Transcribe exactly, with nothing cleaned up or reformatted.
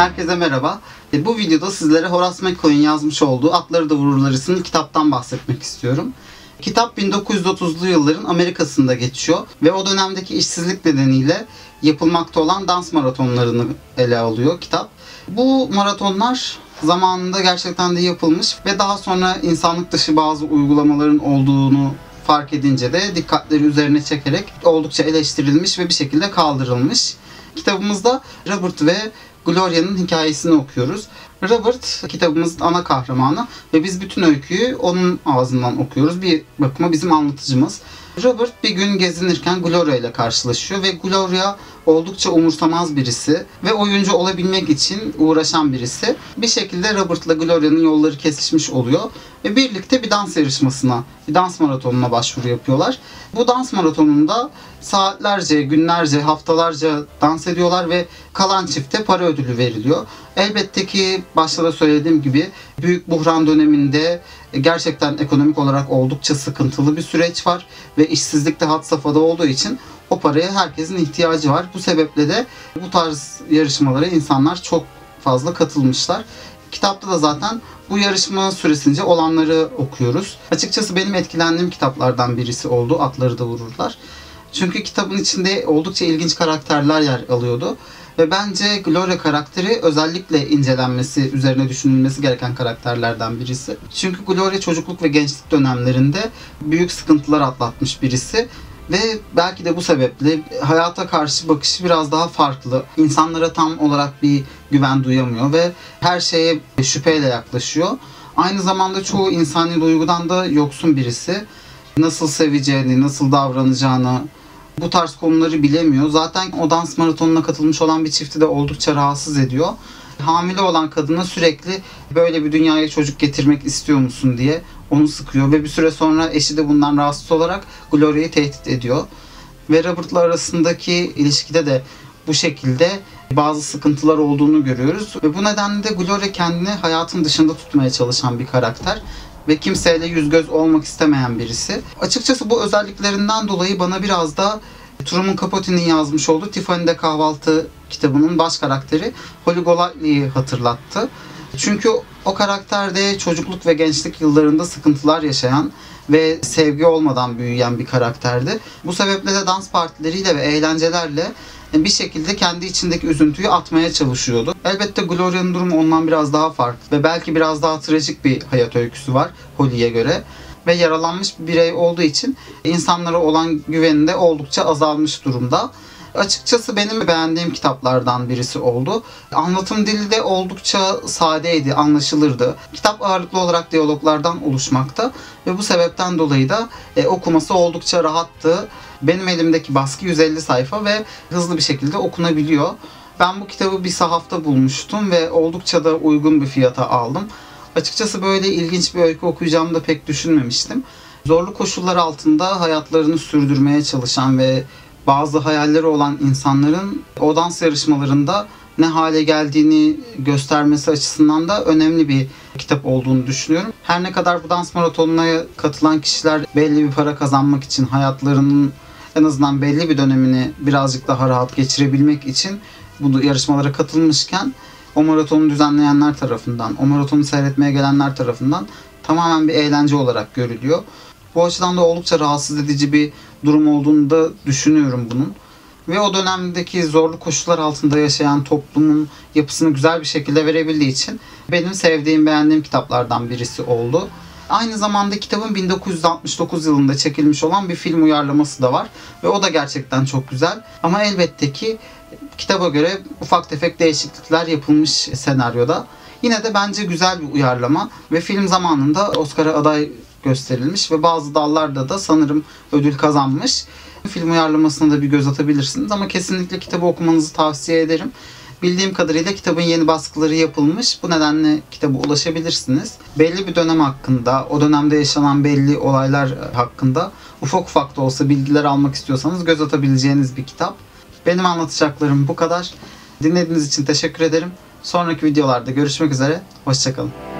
Herkese merhaba. Bu videoda sizlere Horace McCoy'un yazmış olduğu Atları da Vururlar isimli kitaptan bahsetmek istiyorum. Kitap bin dokuz yüz otuzlu yılların Amerika'sında geçiyor ve o dönemdeki işsizlik nedeniyle yapılmakta olan dans maratonlarını ele alıyor kitap. Bu maratonlar zamanında gerçekten de yapılmış ve daha sonra insanlık dışı bazı uygulamaların olduğunu fark edince de dikkatleri üzerine çekerek oldukça eleştirilmiş ve bir şekilde kaldırılmış. Kitabımızda Robert ve Gloria'nın hikayesini okuyoruz. Robert kitabımızın ana kahramanı ve biz bütün öyküyü onun ağzından okuyoruz. Bir bakıma bizim anlatıcımız. Robert bir gün gezinirken Gloria ile karşılaşıyor ve Gloria oldukça umursamaz birisi ve oyuncu olabilmek için uğraşan birisi. Bir şekilde Robert'la Gloria'nın yolları kesişmiş oluyor ve birlikte bir dans yarışmasına, bir dans maratonuna başvuru yapıyorlar. Bu dans maratonunda saatlerce, günlerce, haftalarca dans ediyorlar ve kalan çifte para ödülü veriliyor. Elbette ki başta da söylediğim gibi büyük buhran döneminde gerçekten ekonomik olarak oldukça sıkıntılı bir süreç var ve işsizlik de had safhada olduğu için o paraya herkesin ihtiyacı var. Bu sebeple de bu tarz yarışmalara insanlar çok fazla katılmışlar. Kitapta da zaten bu yarışma süresince olanları okuyoruz. Açıkçası benim etkilendiğim kitaplardan birisi oldu Atları da Vururlar. Çünkü kitabın içinde oldukça ilginç karakterler yer alıyordu. Ve bence Gloria karakteri özellikle incelenmesi, üzerine düşünülmesi gereken karakterlerden birisi. Çünkü Gloria çocukluk ve gençlik dönemlerinde büyük sıkıntılar atlatmış birisi. Ve belki de bu sebeple hayata karşı bakışı biraz daha farklı. İnsanlara tam olarak bir güven duyamıyor ve her şeye şüpheyle yaklaşıyor. Aynı zamanda çoğu insani duygudan da yoksun birisi. Nasıl seveceğini, nasıl davranacağını, bu tarz konuları bilemiyor. Zaten o dans maratonuna katılmış olan bir çifti de oldukça rahatsız ediyor. Hamile olan kadına sürekli böyle bir dünyaya çocuk getirmek istiyor musun diye onu sıkıyor ve bir süre sonra eşi de bundan rahatsız olarak Gloria'yı tehdit ediyor. Ve Robert'la arasındaki ilişkide de bu şekilde bazı sıkıntılar olduğunu görüyoruz. Ve bu nedenle de Gloria kendini hayatın dışında tutmaya çalışan bir karakter ve kimseyle yüz göz olmak istemeyen birisi. Açıkçası bu özelliklerinden dolayı bana biraz da Truman Capote'nin yazmış olduğu Tiffany'de Kahvaltı kitabının baş karakteri Holly Golightly'yi hatırlattı. Çünkü o karakterde çocukluk ve gençlik yıllarında sıkıntılar yaşayan ve sevgi olmadan büyüyen bir karakterdi. Bu sebeple de dans partileriyle ve eğlencelerle bir şekilde kendi içindeki üzüntüyü atmaya çalışıyordu. Elbette Gloria'nın durumu ondan biraz daha farklı ve belki biraz daha trajik bir hayat öyküsü var Holly'ye göre. Ve yaralanmış bir birey olduğu için insanlara olan güveni de oldukça azalmış durumda. Açıkçası benim beğendiğim kitaplardan birisi oldu. Anlatım dili de oldukça sadeydi, anlaşılırdı. Kitap ağırlıklı olarak diyaloglardan oluşmakta ve bu sebepten dolayı da e, okuması oldukça rahattı. Benim elimdeki baskı yüz elli sayfa ve hızlı bir şekilde okunabiliyor. Ben bu kitabı bir sahafta bulmuştum ve oldukça da uygun bir fiyata aldım. Açıkçası böyle ilginç bir öykü okuyacağımı da pek düşünmemiştim. Zorlu koşullar altında hayatlarını sürdürmeye çalışan ve bazı hayalleri olan insanların o dans yarışmalarında ne hale geldiğini göstermesi açısından da önemli bir kitap olduğunu düşünüyorum. Her ne kadar bu dans maratonuna katılan kişiler belli bir para kazanmak için hayatlarının en azından belli bir dönemini birazcık daha rahat geçirebilmek için bu yarışmalara katılmışken o maratonu düzenleyenler tarafından, o maratonu seyretmeye gelenler tarafından tamamen bir eğlence olarak görülüyor. Bu açıdan da oldukça rahatsız edici bir durum olduğunu da düşünüyorum bunun. Ve o dönemdeki zorlu koşullar altında yaşayan toplumun yapısını güzel bir şekilde verebildiği için benim sevdiğim, beğendiğim kitaplardan birisi oldu. Aynı zamanda kitabın bin dokuz yüz altmış dokuz yılında çekilmiş olan bir film uyarlaması da var. Ve o da gerçekten çok güzel. Ama elbette ki kitaba göre ufak tefek değişiklikler yapılmış senaryoda. Yine de bence güzel bir uyarlama ve film zamanında Oscar'a aday gösterilmiş ve bazı dallarda da sanırım ödül kazanmış. Film uyarlamasına da bir göz atabilirsiniz ama kesinlikle kitabı okumanızı tavsiye ederim. Bildiğim kadarıyla kitabın yeni baskıları yapılmış. Bu nedenle kitaba ulaşabilirsiniz. Belli bir dönem hakkında, o dönemde yaşanan belli olaylar hakkında ufak ufak da olsa bilgiler almak istiyorsanız göz atabileceğiniz bir kitap. Benim anlatacaklarım bu kadar. Dinlediğiniz için teşekkür ederim. Sonraki videolarda görüşmek üzere. Hoşça kalın.